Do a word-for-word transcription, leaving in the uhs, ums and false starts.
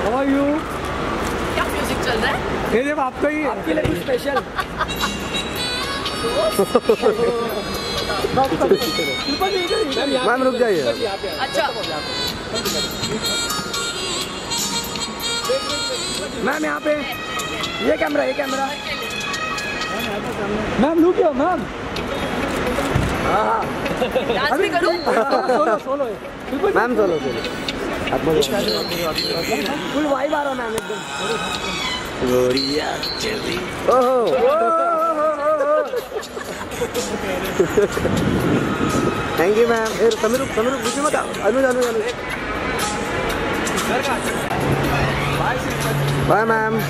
How are you? क्या music चल रहा है? ये देखो आपका ही आपके लिए कुछ स्पेशल। मैम रुक जाइए। अच्छा मैम यहाँ पे ये कैमरा ये camera ma'am look yo ma'am. Dance भी करूं? Solo solo ma'am solo solo full vibe आ रहा मैम एकदम। ओहो थैंक यू मैम। ए समीर समीर बीच में मत आओ। Anuj Anuj Anuj bye ma'am.